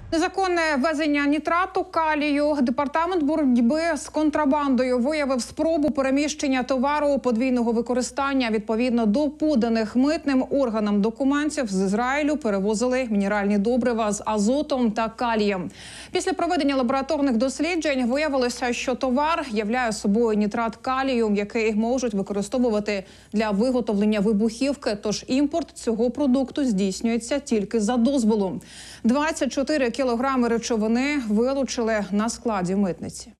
Незаконне ввезення нітрату калію. Департамент боротьби з контрабандою виявив спробу переміщення товару подвійного використання. Відповідно до поданих митним органам документів з Ізраїлю перевозили мінеральні добрива з азотом та калієм. Після проведення лабораторних досліджень виявилося, що товар являє собою нітрат калію, який можуть використовувати для виготовлення вибухівки. Тож імпорт цього продукту здійснюється тільки за дозволом. 24 кілограми речовини вилучили на складі митниці.